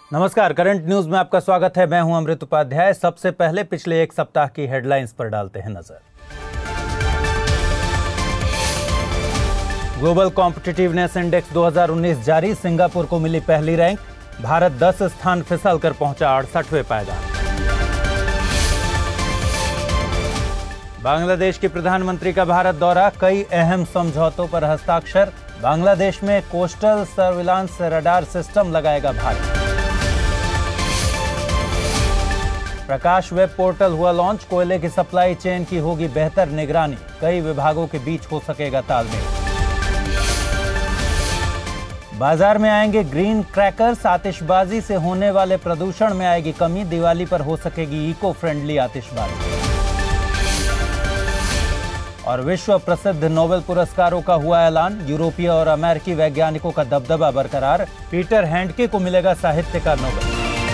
नमस्कार, current news में आपका स्वागत है। मैं हूं अमृत उपाध्याय। सबसे पहले पिछले एक सप्ताह की हेडलाइंस पर डालते हैं नजर। ग्लोबल कॉम्पिटिटिवनेस इंडेक्स 2019 जारी, सिंगापुर को मिली पहली रैंक। भारत 10 स्थान फिसल कर पहुंचा 68वें पायदान। बांग्लादेश के प्रधानमंत्री का भारत दौरा, कई अहम समझौतों पर हस्ताक्षर। बांग्लादेश में कोस्टल सर्विलांस रडार सिस्टम लगाएगा भारत। प्रकाश वेब पोर्टल हुआ लॉन्च, कोयले की सप्लाई चेन की होगी बेहतर निगरानी, कई विभागों के बीच हो सकेगा तालमेल। बाजार में आएंगे ग्रीन क्रैकर्स, आतिशबाजी से होने वाले प्रदूषण में आएगी कमी, दिवाली पर हो सकेगी इको फ्रेंडली आतिशबाजी। और विश्व प्रसिद्ध नोबेल पुरस्कारों का हुआ ऐलान, यूरोपीय और अमेरिकी वैज्ञानिकों का दबदबा बरकरार, पीटर हैंडके को मिलेगा साहित्य का नोबेल।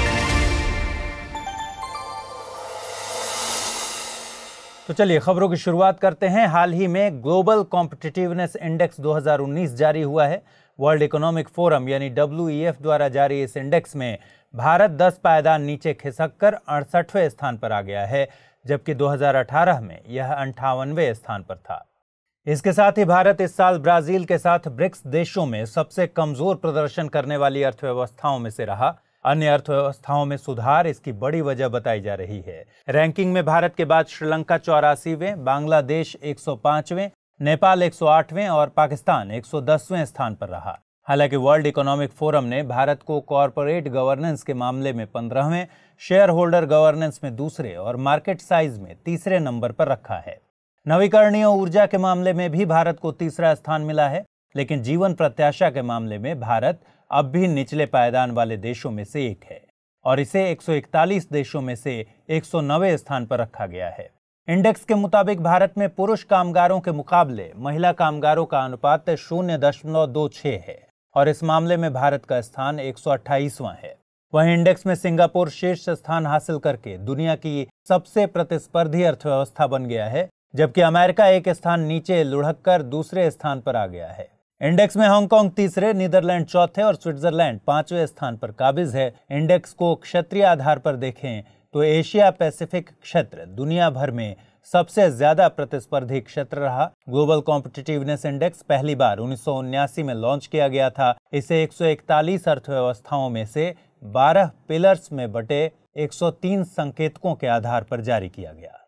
तो चलिए खबरों की शुरुआत करते हैं। हाल ही में ग्लोबल कॉम्पिटिटिवनेस इंडेक्स 2019 जारी हुआ है। वर्ल्ड इकोनॉमिक फोरम यानी WEF द्वारा जारी इस इंडेक्स में भारत 10 पायदान नीचे खिसककर 68वें स्थान पर आ गया है, जबकि 2018 में यह 58वें स्थान पर था। इसके साथ ही भारत इस साल ब्राजील के साथ ब्रिक्स देशों में सबसे कमजोर प्रदर्शन करने वाली अर्थव्यवस्थाओं में से रहा। अन्य अर्थव्यवस्थाओं में सुधार इसकी बड़ी वजह बताई जा रही है। रैंकिंग में भारत के बाद श्रीलंका 84वें, बांग्लादेश 105वें, नेपाल 108वें और पाकिस्तान 110वें स्थान पर रहा। हालांकि वर्ल्ड इकोनॉमिक फोरम ने भारत को कॉरपोरेट गवर्नेंस के मामले में 15वें, शेयर होल्डर गवर्नेंस में दूसरे और मार्केट साइज में तीसरे नंबर पर रखा है। नवीकरणीय ऊर्जा के मामले में भी भारत को तीसरा स्थान मिला है, लेकिन जीवन प्रत्याशा के मामले में भारत अब भी निचले पायदान वाले देशों में से एक है और इसे 141 देशों में से 109वें स्थान पर रखा गया है। इंडेक्स के मुताबिक भारत में पुरुष कामगारों के मुकाबले महिला कामगारों का अनुपात 0.26 है और इस मामले में भारत का स्थान 128वां है। वहीं इंडेक्स में सिंगापुर शीर्ष स्थान हासिल करके दुनिया की सबसे प्रतिस्पर्धी अर्थव्यवस्था बन गया है, जबकि अमेरिका एक स्थान नीचे लुढ़ककर दूसरे स्थान पर आ गया है। इंडेक्स में हांगकांग तीसरे, नीदरलैंड चौथे और स्विट्जरलैंड 5वें स्थान पर काबिज है। इंडेक्स को क्षेत्रीय आधार पर देखें तो एशिया पैसिफिक क्षेत्र दुनिया भर में सबसे ज्यादा प्रतिस्पर्धी क्षेत्र रहा। ग्लोबल कॉम्पिटिटिवनेस इंडेक्स पहली बार 1979 में लॉन्च किया गया था। इसे 141 अर्थव्यवस्थाओं में से 12 पिलर्स में बटे 103 संकेतकों के आधार पर जारी किया गया।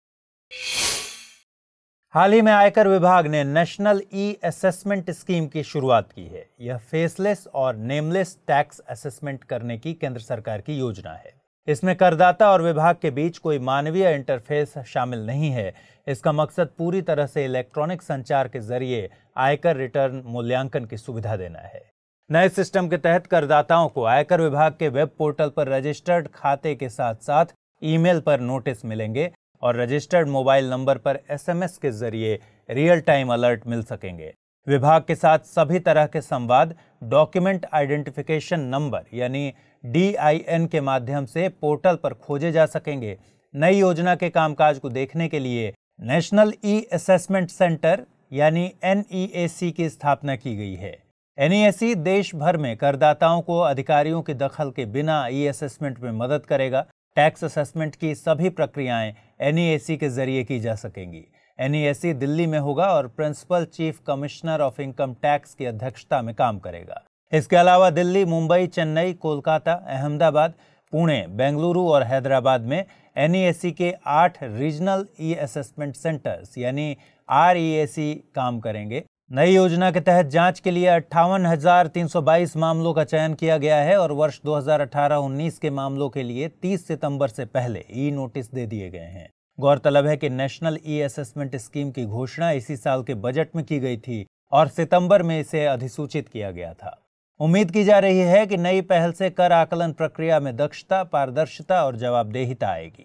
हाल ही में आयकर विभाग ने नेशनल ई असेसमेंट स्कीम की शुरुआत की है। यह फेसलेस और नेमलेस टैक्स असेसमेंट करने की केंद्र सरकार की योजना है। इसमें करदाता और विभाग के बीच कोई मानवीय इंटरफेस शामिल नहीं है। इसका मकसद पूरी तरह से इलेक्ट्रॉनिक संचार के जरिए आयकर रिटर्न मूल्यांकन की सुविधा देना है। नए सिस्टम के तहत करदाताओं को आयकर विभाग के वेब पोर्टल पर रजिस्टर्ड खाते के साथ साथ ईमेल पर नोटिस मिलेंगे और रजिस्टर्ड मोबाइल नंबर पर SMS के जरिए रियल टाइम अलर्ट मिल सकेंगे। विभाग के साथ सभी तरह के संवाद डॉक्यूमेंट आइडेंटिफिकेशन नंबर यानी DIN के माध्यम से पोर्टल पर खोजे जा सकेंगे। नई योजना के कामकाज को देखने के लिए नेशनल ई असेसमेंट सेंटर यानी NEAC की स्थापना की गई है। NEAC देश भर में करदाताओं को अधिकारियों के दखल के बिना ई असेसमेंट में मदद करेगा। टैक्स असेसमेंट की सभी प्रक्रियाएं NEAC के जरिए की जा सकेंगी। NEAC दिल्ली में होगा और Principal Chief Commissioner of Income Tax की अध्यक्षता में काम करेगा। इसके अलावा दिल्ली, मुंबई, चेन्नई, कोलकाता, अहमदाबाद, पुणे, बेंगलुरु और हैदराबाद में NEAC के 8 रीजनल ई असेसमेंट सेंटर्स यानी REAC काम करेंगे। नई योजना के तहत जांच के लिए 58,322 मामलों का चयन किया गया है और वर्ष 2018-19 के मामलों के लिए 30 सितंबर से पहले ई नोटिस दे दिए गए हैं। गौरतलब है कि नेशनल ई असेसमेंट स्कीम की घोषणा इसी साल के बजट में की गई थी और सितंबर में इसे अधिसूचित किया गया था। उम्मीद की जा रही है कि नई पहल से कर आकलन प्रक्रिया में दक्षता, पारदर्शिता और जवाबदेहिता आएगी।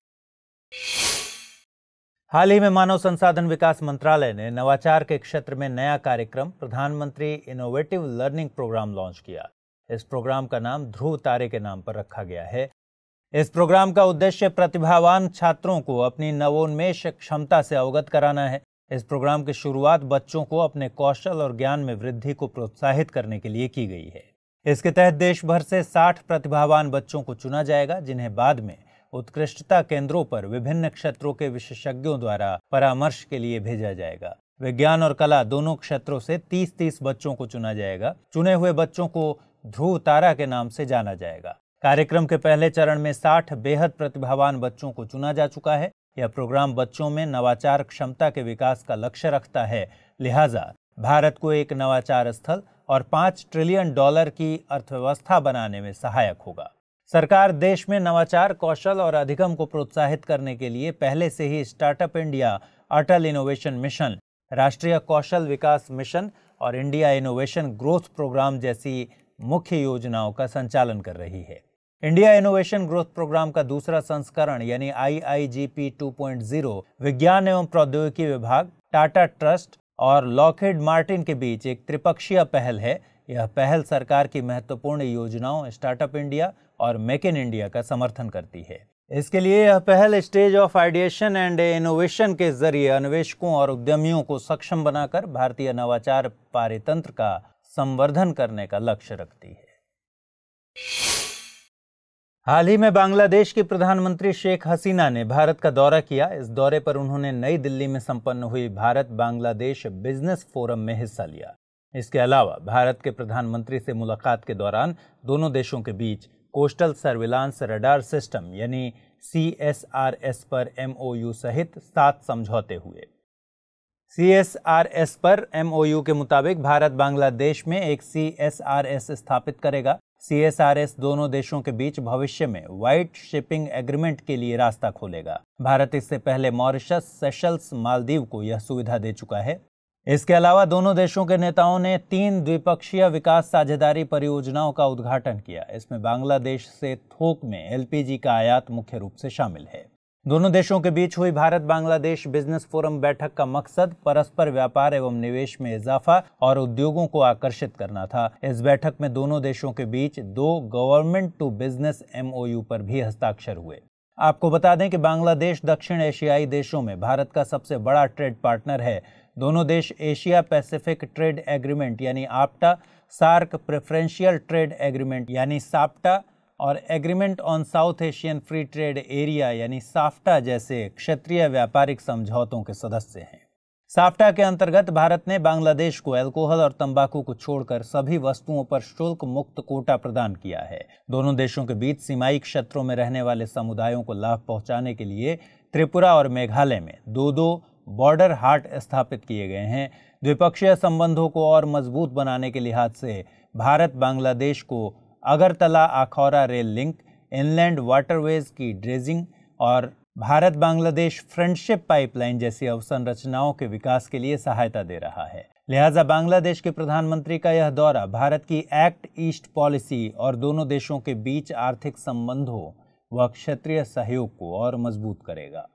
हाल ही में मानव संसाधन विकास मंत्रालय ने नवाचार के क्षेत्र में नया कार्यक्रम प्रधानमंत्री इनोवेटिव लर्निंग प्रोग्राम लॉन्च किया। इस प्रोग्राम का नाम ध्रुव तारे के नाम पर रखा गया है। इस प्रोग्राम का उद्देश्य प्रतिभावान छात्रों को अपनी नवोन्मेष क्षमता से अवगत कराना है। इस प्रोग्राम की शुरुआत बच्चों को अपने कौशल और ज्ञान में वृद्धि को प्रोत्साहित करने के लिए की गई है। इसके तहत देश भर से 60 प्रतिभावान बच्चों को चुना जाएगा, जिन्हें बाद में उत्कृष्टता केंद्रों पर विभिन्न क्षेत्रों के विशेषज्ञों द्वारा परामर्श के लिए भेजा जाएगा। विज्ञान और कला दोनों क्षेत्रों से 30-30 बच्चों को चुना जाएगा। चुने हुए बच्चों को ध्रुव तारा के नाम से जाना जाएगा। कार्यक्रम के पहले चरण में 60 बेहद प्रतिभावान बच्चों को चुना जा चुका है। यह प्रोग्राम बच्चों में नवाचार क्षमता के विकास का लक्ष्य रखता है, लिहाजा भारत को एक नवाचार स्थल और $5 ट्रिलियन की अर्थव्यवस्था बनाने में सहायक होगा। सरकार देश में नवाचार, कौशल और अधिगम को प्रोत्साहित करने के लिए पहले से ही Startup India, Atal Innovation Mission, राष्ट्रीय कौशल विकास मिशन और इंडिया इनोवेशन ग्रोथ प्रोग्राम जैसी मुख्य योजनाओं का संचालन कर रही है। इंडिया इनोवेशन ग्रोथ प्रोग्राम का दूसरा संस्करण यानी IIGP 2.0 विज्ञान एवं प्रौद्योगिकी विभाग, टाटा ट्रस्ट और लॉकहीड मार्टिन के बीच एक त्रिपक्षीय पहल है। यह पहल सरकार की महत्वपूर्ण योजनाओं, स्टार्टअप इंडिया और मेक इन इंडिया का समर्थन करती है। इसके लिए यह पहल stage of ideation and innovation के जरिए अन्वेषकों और उद्यमियों को सक्षम बनाकर भारतीय नवाचार पारितंत्र का संवर्धन करने का लक्ष्य रखती है। हाल ही में बांग्लादेश की प्रधानमंत्री शेख हसीना ने भारत का दौरा किया। इस दौरे पर उन्होंने नई दिल्ली में संपन्न हुई भारत बांग्लादेश बिजनेस फोरम में हिस्सा लिया। इसके अलावा भारत के प्रधानमंत्री से मुलाकात के दौरान दोनों देशों के बीच कोस्टल सर्विलांस रडार सिस्टम यानी CSRS पर MOU सहित 7 समझौते हुए। CSRS पर MOU के मुताबिक भारत बांग्लादेश में एक CSRS स्थापित करेगा। CSRS दोनों देशों के बीच भविष्य में व्हाइट शिपिंग एग्रीमेंट के लिए रास्ता खोलेगा। भारत इससे पहले मॉरिशस, सेशल्स, मालदीव को यह सुविधा दे चुका है। इसके अलावा दोनों देशों के नेताओं ने 3 द्विपक्षीय विकास साझेदारी परियोजनाओं का उद्घाटन किया। इसमें बांग्लादेश से थोक में LPG का आयात मुख्य रूप से शामिल है। दोनों देशों के बीच हुई भारत बांग्लादेश बिजनेस फोरम बैठक का मकसद परस्पर व्यापार एवं निवेश में इजाफा और उद्योगों को आकर्षित करना था। इस बैठक में दोनों देशों के बीच 2 गवर्नमेंट टू बिजनेस MOU पर भी हस्ताक्षर हुए। आपको बता दें कि बांग्लादेश दक्षिण एशियाई देशों में भारत का सबसे बड़ा ट्रेड पार्टनर है। दोनों देश एशिया पैसिफिक ट्रेड एग्रीमेंट यानी APTA, SAARC Preferential Trade Agreement यानी SAPTA और Agreement on South Asian Free Trade Area यानी साफ्टा जैसे क्षेत्रीय व्यापारिक समझौतों के सदस्य हैं। साफ्टा के अंतर्गत भारत ने बांग्लादेश को अल्कोहल और तंबाकू को छोड़कर सभी वस्तुओं पर शुल्क मुक्त कोटा प्रदान किया है। दोनों देशों के बीच सीमाई क्षेत्रों में रहने वाले समुदायों को लाभ पहुंचाने के लिए त्रिपुरा और मेघालय में 2 बॉर्डर हाट स्थापित किए गए हैं। द्विपक्षीय संबंधों को और मजबूत बनाने के लिहाज से भारत बांग्लादेश को Agartala Akhaura rail link, inland waterways की ड्रेजिंग और भारत बांग्लादेश फ्रेंडशिप पाइपलाइन जैसी अवसंरचनाओं के विकास के लिए सहायता दे रहा है। लिहाजा बांग्लादेश के प्रधानमंत्री का यह दौरा भारत की एक्ट ईस्ट पॉलिसी और दोनों देशों के बीच आर्थिक संबंधों व क्षेत्रीय सहयोग को और मजबूत करेगा।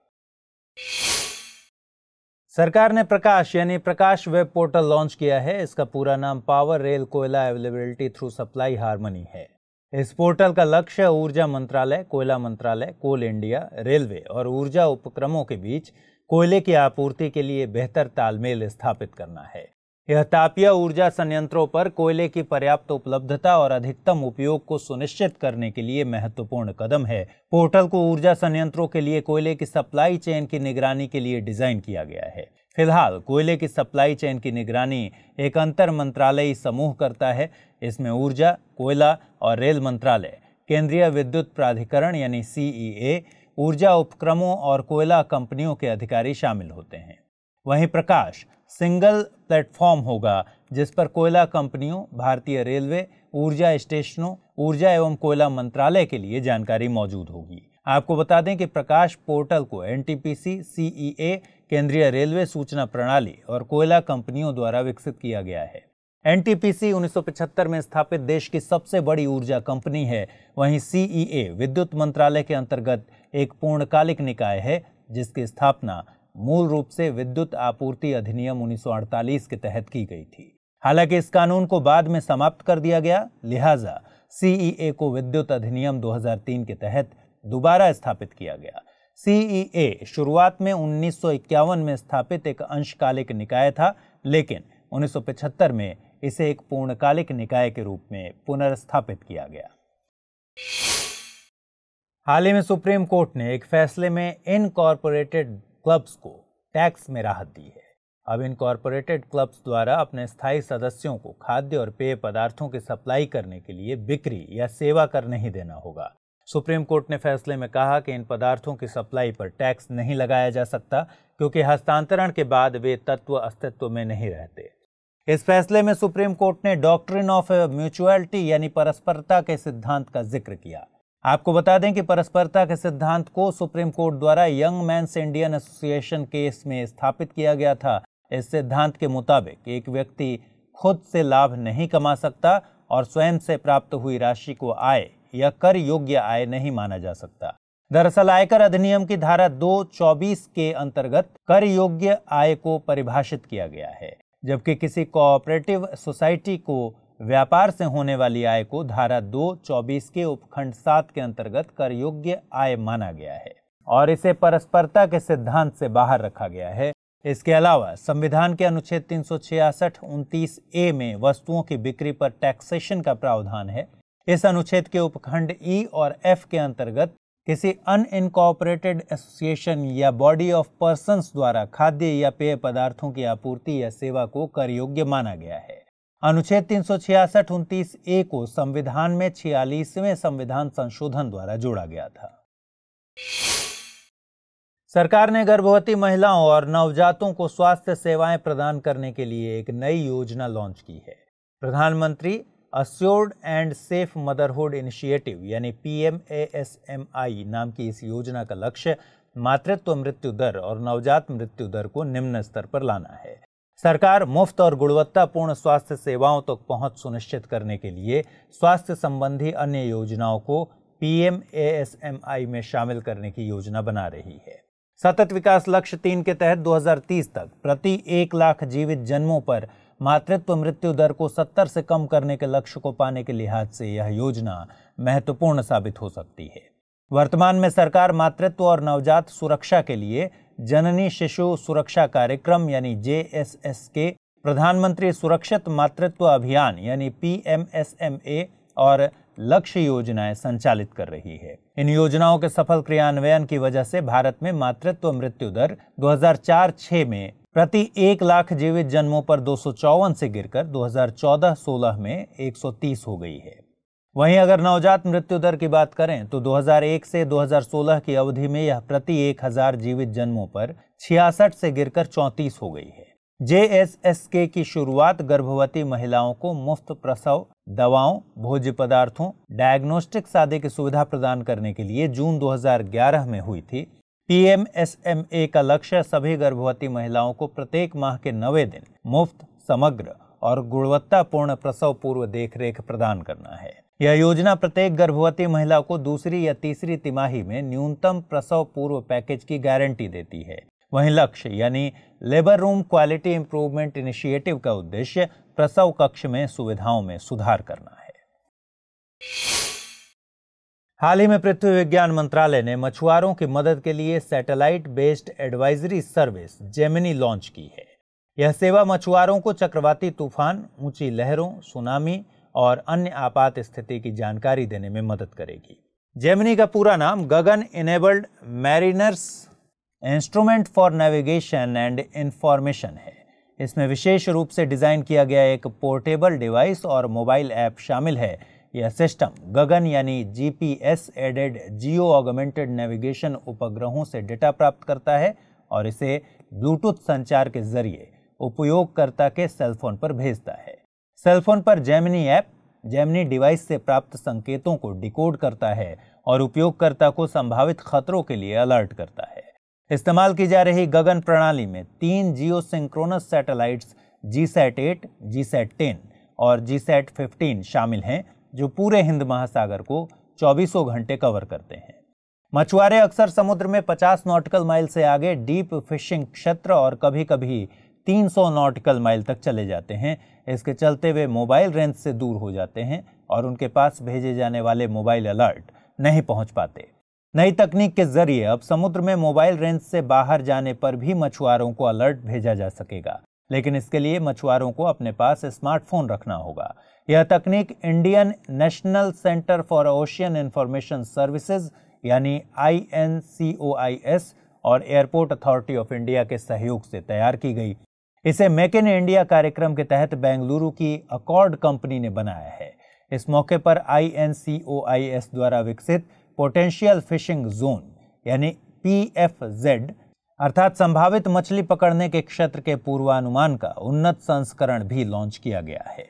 सरकार ने प्रकाश यानी प्रकाश वेब पोर्टल लॉन्च किया है। इसका पूरा नाम पावर रेल कोयला अवेलेबिलिटी थ्रू सप्लाई हार्मनी है। इस पोर्टल का लक्ष्य ऊर्जा मंत्रालय, कोयला मंत्रालय, कोल इंडिया, रेलवे और ऊर्जा उपक्रमों के बीच कोयले की आपूर्ति के लिए बेहतर तालमेल स्थापित करना है। यह तापीय ऊर्जा संयंत्रों पर कोयले की पर्याप्त उपलब्धता और अधिकतम उपयोग को सुनिश्चित करने के लिए महत्वपूर्ण कदम है। पोर्टल को ऊर्जा संयंत्रों के लिए कोयले की सप्लाई चेन की निगरानी के लिए डिजाइन किया गया है। फिलहाल कोयले की सप्लाई चेन की निगरानी एक अंतर मंत्रालयी समूह करता है। इसमें ऊर्जा, कोयला और रेल मंत्रालय, केंद्रीय विद्युत प्राधिकरण यानी CEA, ऊर्जा उपक्रमों और कोयला कंपनियों के अधिकारी शामिल होते हैं। वहीं प्रकाश सिंगल प्लेटफॉर्म होगा जिस पर कोयला कंपनियों, भारतीय रेलवे, ऊर्जा स्टेशनों, ऊर्जा एवं कोयला मंत्रालय के लिए जानकारी मौजूद होगी। आपको बता दें कि प्रकाश पोर्टल को NTPC, CEA, केंद्रीय रेलवे सूचना प्रणाली और कोयला कंपनियों द्वारा विकसित किया गया है। NTPC 1975 में स्थापित देश की सबसे बड़ी ऊर्जा कंपनी है। वहीं CEA विद्युत मंत्रालय के अंतर्गत एक पूर्णकालिक निकाय है जिसकी स्थापना मूल रूप से विद्युत आपूर्ति अधिनियम 1948 के तहत की गई थी। हालांकि इस कानून को बाद में समाप्त कर दिया गया, लिहाजा CEA को विद्युत अधिनियम 2003 के तहत दोबारा स्थापित किया गया। CEA शुरुआत में 1951 में स्थापित एक अंशकालिक निकाय था, लेकिन 1975 में इसे एक पूर्णकालिक निकाय के रूप में पुनर्स्थापित किया गया। हाल ही में सुप्रीम कोर्ट ने एक फैसले में इनकॉर्पोरेटेड क्लब्स को टैक्स में राहत दी है। अब इनकॉर्पोरेटेड क्लब्स द्वारा अपने स्थायी सदस्यों को खाद्य और पेय पदार्थों की सप्लाई करने के लिए बिक्री या सेवा कर नहीं देना होगा। सुप्रीम कोर्ट ने फैसले में कहा कि इन पदार्थों की सप्लाई पर टैक्स नहीं लगाया जा सकता क्योंकि हस्तांतरण के बाद वे तत्व अस्तित्व में नहीं रहते। इस फैसले में सुप्रीम कोर्ट ने डॉक्ट्रिन ऑफ म्यूचुअलिटी यानी परस्परता के सिद्धांत का जिक्र किया। आपको बता दें कि परस्परता के सिद्धांत को सुप्रीम कोर्ट द्वारा Young Men's Indian Association case में स्थापित किया गया था। इस सिद्धांत के मुताबिक एक व्यक्ति खुद से लाभ नहीं कमा सकता और स्वयं से प्राप्त हुई राशि को आय या कर योग्य आय नहीं माना जा सकता। दरअसल आयकर अधिनियम की धारा 224 के अंतर्गत कर योग्य आय को परिभाषित किया गया है, जबकि किसी कोऑपरेटिव सोसाइटी को व्यापार से होने वाली आय को धारा 224 के उपखंड 7 के अंतर्गत कर योग्य आय माना गया है और इसे परस्परता के सिद्धांत से बाहर रखा गया है। इसके अलावा संविधान के अनुच्छेद 366-29A में वस्तुओं की बिक्री पर टैक्सेशन का प्रावधान है। इस अनुच्छेद के उपखंड E और F के अंतर्गत किसी अनइनकॉर्पोरेटेड एसोसिएशन या बॉडी ऑफ पर्सन्स द्वारा खाद्य या पेय पदार्थों की आपूर्ति या सेवा को कर योग्य माना गया है। अनुच्छेद 366-29A को संविधान में 46वें संविधान संशोधन द्वारा जोड़ा गया था। सरकार ने गर्भवती महिलाओं और नवजातों को स्वास्थ्य सेवाएं प्रदान करने के लिए एक नई योजना लॉन्च की है। प्रधानमंत्री Assured and Safe Motherhood Initiative यानी PMASMI नाम की इस योजना का लक्ष्य मातृत्व मृत्यु दर और नवजात मृत्यु दर को निम्न स्तर पर लाना है। सरकार मुफ्त और गुणवत्तापूर्ण स्वास्थ्य सेवाओं तक पहुंच सुनिश्चित करने के लिए स्वास्थ्य संबंधी अन्य योजनाओं को PMASMI में शामिल करने की योजना बना रही है। सतत विकास लक्ष्य 3 के तहत 2030 तक प्रति 1 लाख जीवित जन्मों पर मातृत्व मृत्यु दर को 70 से कम करने के लक्ष्य को पाने के लिहाज से यह योजना महत्वपूर्ण साबित हो सकती है। वर्तमान में सरकार मातृत्व और नवजात सुरक्षा के लिए जननी शिशु सुरक्षा कार्यक्रम यानी JSS के प्रधानमंत्री सुरक्षित मातृत्व अभियान यानी PMSMA और लक्ष्य योजनाएं संचालित कर रही है। इन योजनाओं के सफल क्रियान्वयन की वजह से भारत में मातृत्व मृत्यु दर 2004-06 में प्रति 1 लाख जीवित जन्मों पर 254 से गिरकर 2014-16 में 130 हो गई है। वहीं अगर नवजात मृत्यु दर की बात करें तो 2001 से 2016 की अवधि में यह प्रति 1000 जीवित जन्मों पर 66 से गिरकर 34 हो गई है। JSSK की शुरुआत गर्भवती महिलाओं को मुफ्त प्रसव, दवाओं, भोज्य पदार्थों, डायग्नोस्टिक्स आदि की सुविधा प्रदान करने के लिए जून 2011 में हुई थी। PMSMA का लक्ष्य सभी गर्भवती महिलाओं को प्रत्येक माह के 90 दिन मुफ्त, समग्र और गुणवत्तापूर्ण प्रसव पूर्व देखरेख प्रदान करना है। यह योजना प्रत्येक गर्भवती महिला को दूसरी या तीसरी तिमाही में न्यूनतम प्रसव पूर्व पैकेज की गारंटी देती है। वहीं लक्ष्य यानी Labour Room Quality Improvement Initiative का उद्देश्य प्रसव कक्ष में सुविधाओं में सुधार करना है। हाल ही में पृथ्वी विज्ञान मंत्रालय ने मछुआरों की मदद के लिए satellite based advisory service Gemini launch की है। यह सेवा मछुआरों को चक्रवाती तूफान, ऊंची लहरों, सुनामी और अन्य आपात स्थिति की जानकारी देने में मदद करेगी। जेमिनी का पूरा नाम Gagan Enabled Mariners Instrument for Navigation and Information है। इसमें विशेष रूप से डिजाइन किया गया एक पोर्टेबल डिवाइस और मोबाइल ऐप शामिल है। यह सिस्टम गगन यानी GPS Aided Geo Augmented Navigation उपग्रहों से डेटा प्राप्त करता है और इसे ब्लूटूथ संचार के जरिए उपयोगकर्ता के सेलफोन पर भेजता है। सेलफोन पर जेमिनी ऐप जेमिनी डिवाइस से प्राप्त संकेतों को डिकोड करता है और उपयोगकर्ता को संभावित खतरों के लिए अलर्ट करता है। इस्तेमाल की जा रही गगन प्रणाली में 3 जियो सिंक्रोनस सैटेलाइट्स GSAT-8, GSAT-10 और GSAT-15 शामिल हैं, जो पूरे हिंद महासागर को 24 घंटे कवर करते हैं। मछुआरे अक्सर समुद्र में 50 नॉटिकल माइल से आगे डीप फिशिंग क्षेत्र और कभी-कभी 300 नॉटिकल माइल तक चले जाते हैं। इसके चलते वे मोबाइल रेंज से दूर हो जाते हैं और उनके पास भेजे जाने वाले मोबाइल अलर्ट नहीं पहुंच पाते। नई तकनीक के जरिए अब समुद्र में मोबाइल रेंज से बाहर जाने पर भी मछुआरों को अलर्ट भेजा जा सकेगा। लेकिन इसके लिए मछुआरों को अपने पास स्मार्टफोन रखना होगा। यह तकनीक Indian National Centre for Ocean Information Services यानी INCOIS और एयरपोर्ट अथॉरिटी ऑफ इंडिया के सहयोग से तैयार की गई। इसे मेक इन इंडिया कार्यक्रम के तहत बेंगलुरु की अकॉर्ड कंपनी ने बनाया है। इस मौके पर INCOIS द्वारा विकसित पोटेंशियल फिशिंग जोन यानी PFZ अर्थात संभावित मछली पकड़ने के क्षेत्र के पूर्वानुमान का उन्नत संस्करण भी लॉन्च किया गया है।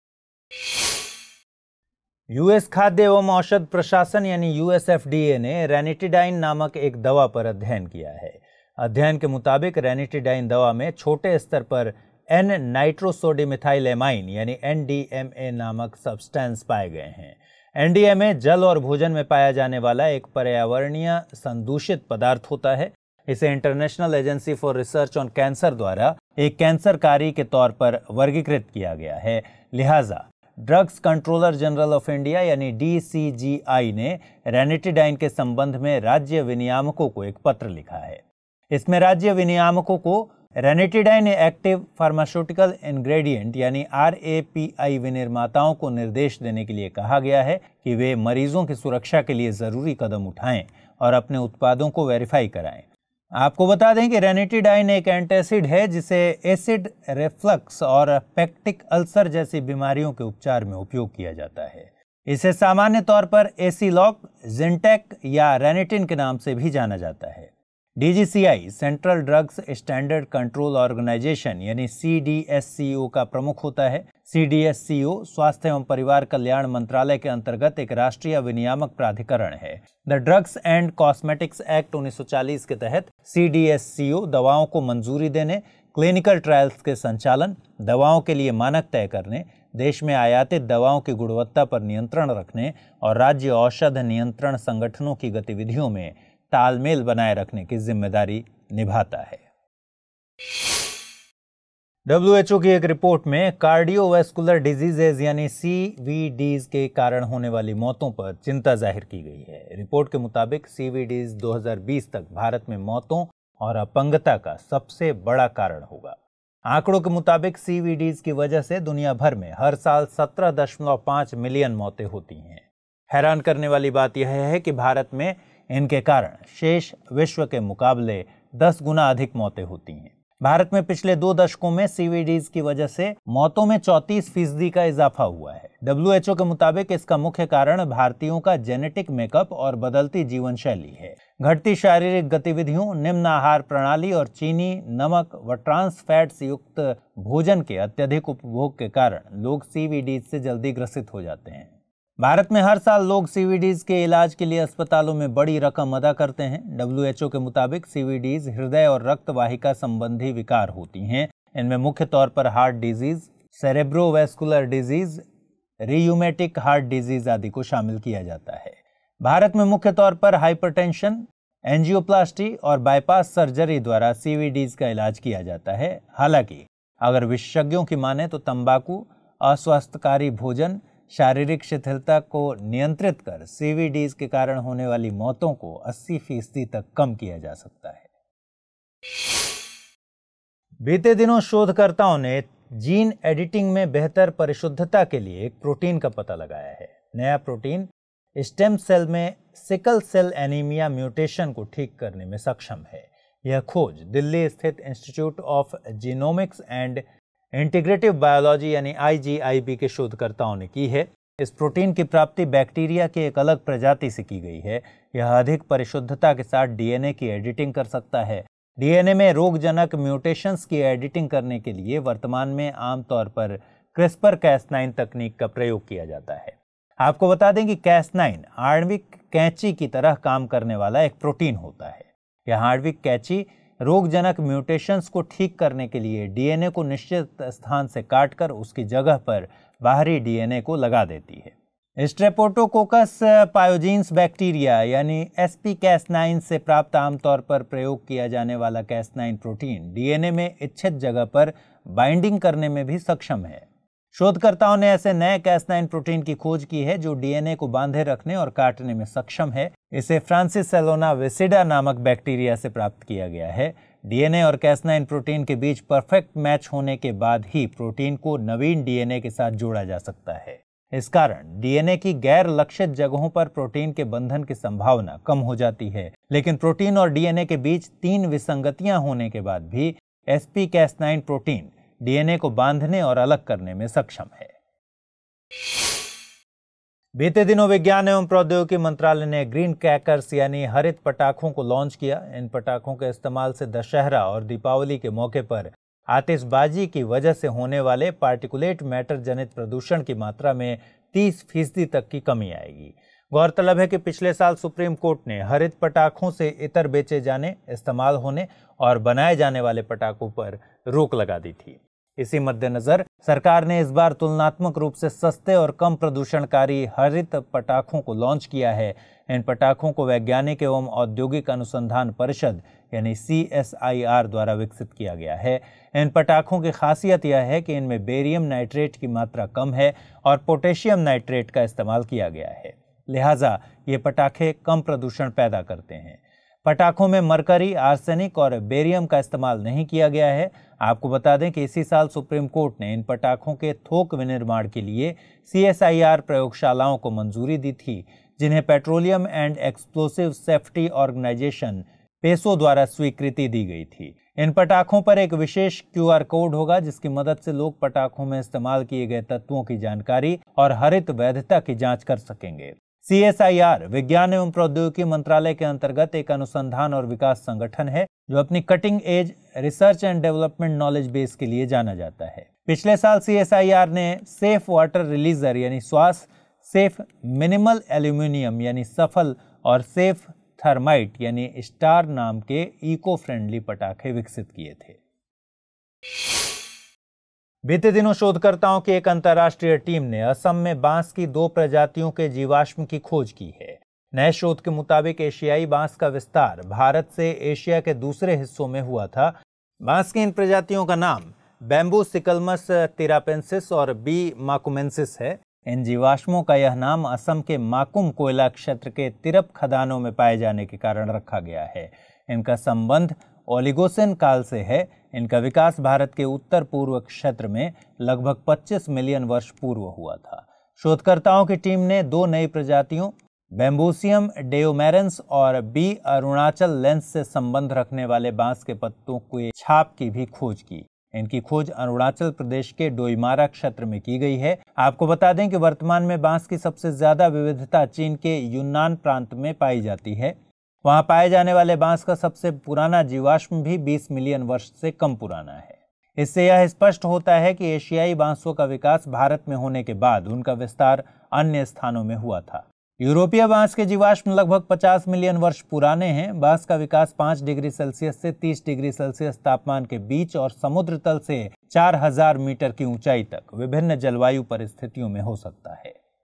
US खाद्य एवं औषध प्रशासन यानी USFDA ने रेनिटिडाइन नामक एक दवा पर अध्ययन किया है। अध्ययन के मुताबिक रेनिटिडाइन दवा में छोटे स्तर पर N-नाइट्रोसोडिमिथाइलेमाइन यानी NDMA नामक सब्सटेंस पाए गए हैं। NDMA जल और भोजन में पाया जाने वाला एक पर्यावरणीय संदूषित पदार्थ होता है। इसे International Agency for Research on Cancer द्वारा एक कैंसरकारी के तौर पर वर्गीकृत किया गया है। लिहाजा Drugs Controller General of India यानी DCGI ने रेनिटिडाइन के संबंध में राज्य विनियामकों को एक पत्र लिखा है। इसमें राज्य विनियामकों को रेनिटिडाइन एक्टिव फार्मास्यूटिकल इंग्रेडिएंट यानी RAPI विनिर्माताओं को निर्देश देने के लिए कहा गया है कि वे मरीजों की सुरक्षा के लिए जरूरी कदम उठाएं और अपने उत्पादों को वेरीफाई कराएं। आपको बता दें कि रेनिटिडाइन एक एंटासिड है जिसे एसिड रिफ्लक्स और पेक्टिक अल्सर जैसी बीमारियों के उपचार में उपयोग किया जाता है। इसे सामान्य तौर पर एसीलॉक, जिंटेक या रेनिटिन के नाम से भी जाना जाता है। DGCI Central Drugs Standard Control Organisation यानी CDSCO का प्रमुख होता है। CDSCO स्वास्थ्य एवं परिवार कल्याण मंत्रालय के अंतर्गत एक राष्ट्रीय विनियामक प्राधिकरण है। The Drugs and Cosmetics Act 1940 के तहत CDSCO दवाओं को मंजूरी देने, क्लिनिकल ट्रायल्स के संचालन, दवाओं के लिए मानक तय करने, देश में आयातित दवाओं की गुणवत्ता पर नियंत्रण रखने और राज्य औषध नियंत्रण संगठनों की गतिविधियों में तालमेल बनाए रखने की जिम्मेदारी निभाता है। WHO की एक रिपोर्ट में कार्डियोवैस्कुलर डिजीजेज यानी CVDs के कारण होने वाली मौतों पर चिंता जाहिर की गई है। रिपोर्ट के मुताबिक CVDs 2020 तक भारत में मौतों और अपंगता का सबसे बड़ा कारण होगा। आंकड़ों के मुताबिक CVDs की वजह से दुनिया भर में हर साल 17.5 मिलियन मौतें होती हैं। हैरान करने वाली बात यह है कि भारत में इनके कारण शेष विश्व के मुकाबले 10 गुना अधिक मौतें होती हैं। भारत में पिछले 2 दशकों में CVDs की वजह से मौतों में 34% का इजाफा हुआ है। WHO के मुताबिक इसका मुख्य कारण भारतीयों का जेनेटिक मेकअप और बदलती जीवन शैली है। घटती शारीरिक गतिविधियों, निम्न आहार प्रणाली और चीनी, नमक व ट्रांस फैट्स युक्त भोजन के अत्यधिक उपभोग के कारण लोग CVDs से जल्दी ग्रसित हो जाते हैं। भारत में हर साल लोग CVDs के इलाज के लिए अस्पतालों में बड़ी रकम अदा करते हैं। WHO के मुताबिक CVDs हृदय और रक्त वाहिका संबंधी विकार होती हैं। इनमें मुख्य तौर पर heart disease, cerebrovascular disease, rheumatic heart disease आदि को शामिल किया जाता है। भारत में मुख्य तौर पर हाइपरटेंशन, एंजियोप्लास्टी और बाईपास सर्जरी द्वारा CVDs का इलाज किया जाता है। हालांकि अगर विशेषज्ञों की माने तो तंबाकू, अस्वास्थ्यकारी भोजन, शारीरिक शिथिलता को नियंत्रित कर CVDs के कारण होने वाली मौतों को 80% तक कम किया जा सकता है। बीते दिनों शोधकर्ताओं ने जीन एडिटिंग में बेहतर परिशुद्धता के लिए एक प्रोटीन का पता लगाया है। नया प्रोटीन स्टेम सेल में सिकल सेल एनीमिया म्यूटेशन को ठीक करने में सक्षम है। यह खोज दिल्ली स्थित Institute of Genomics and Integrative Biology यानी IGIB के शोधकर्ताओं ने की है। इस प्रोटीन की प्राप्ति बैक्टीरिया की एक अलग प्रजाति से की गई है। यह अधिक परिशुद्धता के साथ DNA की एडिटिंग कर सकता है। DNA में रोगजनक म्यूटेशंस की एडिटिंग करने के लिए वर्तमान में आमतौर पर CRISPR-Cas9 तकनीक का प्रयोग किया जाता है। आपको बता दें कि Cas9 आणविक कैंची की तरह काम करने वाला एक प्रोटीन होता है। यह आणविक कैंची रोगजनक म्यूटेशंस को ठीक करने के लिए DNA को निश्चित स्थान से काटकर उसकी जगह पर बाहरी DNA को लगा देती है। स्ट्रेप्टोकोकस पायोजीन्स बैक्टीरिया यानी SP-Cas9 से प्राप्त आमतौर पर प्रयोग किया जाने वाला Cas9 प्रोटीन DNA में इच्छित जगह पर बाइंडिंग करने में भी सक्षम है। शोधकर्ताओं ने ऐसे नए Cas9 प्रोटीन की खोज की है जो DNA को बांधे रखने और काटने में सक्षम है। इसे फ्रांसिसेलोना विसिडा नामक बैक्टीरिया से प्राप्त किया गया है। डीएनए और Cas9 प्रोटीन के बीच परफेक्ट मैच होने के बाद ही प्रोटीन को नवीन डीएनए के साथ जोड़ा जा सकता है। इस कारण डीएनए की गैर लक्षित जगहों पर प्रोटीन के बंधन की संभावना कम हो जाती है, लेकिन प्रोटीन और डीएनए के बीच 3 विसंगतियां होने के बाद भी Cas9 प्रोटीन डीएनए को बांधने और अलग करने में सक्षम है। बीते दिनों विज्ञान एवं प्रौद्योगिकी मंत्रालय ने ग्रीन क्रैकर्स यानी हरित पटाखों को लॉन्च किया। इन पटाखों के इस्तेमाल से दशहरा और दीपावली के मौके पर आतिशबाजी की वजह से होने वाले पार्टिकुलेट मैटर जनित प्रदूषण की मात्रा में 30% तक की कमी आएगी। गौरतलब है कि पिछले साल सुप्रीम कोर्ट ने हरित पटाखों से इतर बेचे जाने, इस्तेमाल होने और बनाए जाने वाले पटाखों पर रोक लगा दी थी। इसी मद्देनजर सरकार ने इस बार तुलनात्मक रूप से सस्ते और कम प्रदूषणकारी हरित पटाखों को लॉन्च किया है। इन पटाखों को वैज्ञानिक एवं औद्योगिक अनुसंधान परिषद यानी CSIR द्वारा विकसित किया गया है। इन पटाखों की खासियत यह है कि इनमें बेरियम नाइट्रेट की मात्रा कम है और पोटेशियम नाइट्रेट का इस्तेमाल किया गया है, लिहाजा ये पटाखे कम प्रदूषण पैदा करते हैं। पटाखों में मरकरी, आर्सेनिक और बेरियम का इस्तेमाल नहीं किया गया है। आपको बता दें कि इसी साल सुप्रीम कोर्ट ने इन पटाखों के थोक विनिर्माण के लिए CSIR प्रयोगशालाओं को मंजूरी दी थी, जिन्हें Petroleum and Explosives Safety Organisation PESO द्वारा स्वीकृति दी गई थी। इन पटाखों पर एक विशेष QR कोड होगा, जिसकी मदद से लोग पटाखों में इस्तेमाल किए गए तत्वों की जानकारी और हरित वैधता की जांच कर सकेंगे। CSIR विज्ञान एवं प्रौद्योगिकी मंत्रालय के अंतर्गत एक अनुसंधान और विकास संगठन है, जो अपनी cutting edge research and development knowledge base के लिए जाना जाता है। पिछले साल CSIR ने सेफ वाटर रिलीजर यानी स्वास, सेफ मिनिमल एल्यूमिनियम यानी सफल और सेफ थर्माइट यानी स्टार नाम के इको फ्रेंडली पटाखे विकसित किए थे। बीते दिनों शोधकर्ताओं की एक अंतर्राष्ट्रीय टीम ने असम में बांस की 2 प्रजातियों के जीवाश्म की खोज की है। नए शोध के मुताबिक एशियाई बांस का विस्तार भारत से एशिया के दूसरे हिस्सों में हुआ था। बांस की इन प्रजातियों का नाम बैम्बू सिकलमस तिरापेंसिस और बी माकुमेंसिस है। इन जीवाश्मों का यह नाम असम के माकुम कोयला क्षेत्र के तिरप खदानों में पाए जाने के कारण रखा गया है। इनका संबंध ओलिगोसेन काल से है। इनका विकास भारत के उत्तर पूर्व क्षेत्र में लगभग 25 मिलियन वर्ष पूर्व हुआ था। शोधकर्ताओं की टीम ने 2 नई प्रजातियों बैम्बूसियम डेओमेरेंस और बी अरुणाचल लेंस से संबंध रखने वाले बांस के पत्तों के छाप की भी खोज की। इनकी खोज अरुणाचल प्रदेश के डोईमारा क्षेत्र में की गई है। आपको बता दें कि वर्तमान में बांस की सबसे ज्यादा विविधता चीन के यूनान प्रांत में पाई जाती है। वहां पाए जाने वाले बांस का सबसे पुराना जीवाश्म भी 20 मिलियन वर्ष से कम पुराना है। इससे यह स्पष्ट होता है कि एशियाई बांसों का विकास भारत में होने के बाद उनका विस्तार अन्य स्थानों में हुआ था। यूरोपीय बांस के जीवाश्म लगभग 50 मिलियन वर्ष पुराने हैं। बांस का विकास 5 डिग्री सेल्सियस से 30 डिग्री सेल्सियस तापमान के बीच और समुद्र तल से 4000 मीटर की ऊंचाई तक विभिन्न जलवायु परिस्थितियों में हो सकता है।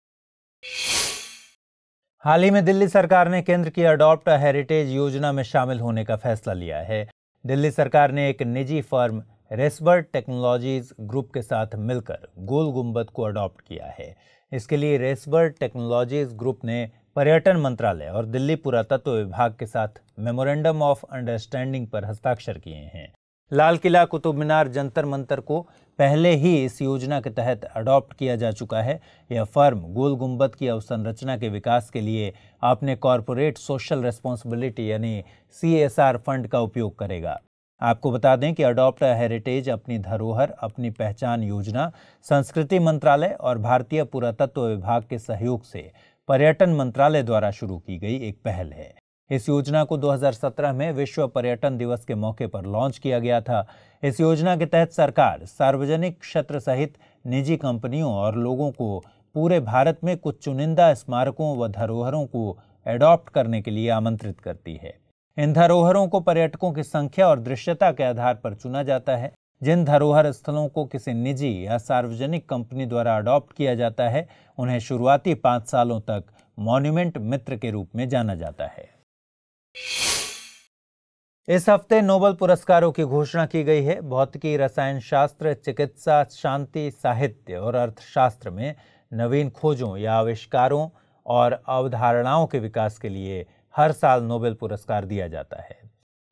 हाल ही में दिल्ली सरकार ने केंद्र की अडॉप्ट अ हेरिटेज योजना में शामिल होने का फैसला लिया है। दिल्ली सरकार ने एक निजी फर्म रेसबर्ट टेक्नोलॉजीज ग्रुप के साथ मिलकर गोल गुंबद को अडॉप्ट किया है। इसके लिए रेसबर्ट टेक्नोलॉजीज ग्रुप ने पर्यटन मंत्रालय और दिल्ली पुरातत्व विभाग के साथ मेमोरेंडम ऑफ अंडरस्टैंडिंग पर हस्ताक्षर किए हैं। लाल किला, कुतुब मीनार, जंतर मंतर को पहले ही इस योजना के तहत अडॉप्ट किया जा चुका है। यह फर्म गोल गुंबद की अवसंरचना के विकास के लिए अपने कॉरपोरेट सोशल रिस्पॉन्सिबिलिटी यानी CSR फंड का उपयोग करेगा। आपको बता दें कि अडॉप्ट अ हेरिटेज अपनी धरोहर, अपनी पहचान योजना संस्कृति मंत्रालय और भारतीय पुरातत्व विभाग के सहयोग से पर्यटन मंत्रालय द्वारा शुरू की गई एक पहल है। इस योजना को 2017 में विश्व पर्यटन दिवस के मौके पर लॉन्च किया गया था। इस योजना के तहत सरकार सार्वजनिक क्षेत्र सहित निजी कंपनियों और लोगों को पूरे भारत में कुछ चुनिंदा स्मारकों व धरोहरों को एडॉप्ट करने के लिए आमंत्रित करती है। इन धरोहरों को पर्यटकों की संख्या और दृश्यता के आधार पर चुना जाता है। जिन धरोहर स्थलों को किसी निजी या सार्वजनिक कंपनी द्वारा अडॉप्ट किया जाता है, उन्हें शुरुआती 5 सालों तक मॉन्यूमेंट मित्र के रूप में जाना जाता है। इस हफ्ते नोबेल पुरस्कारों की घोषणा की गई है। भौतिकी, रसायन शास्त्र, चिकित्सा, शांति, साहित्य और अर्थशास्त्र में नवीन खोजों या आविष्कारों और अवधारणाओं के विकास के लिए हर साल नोबेल पुरस्कार दिया जाता है।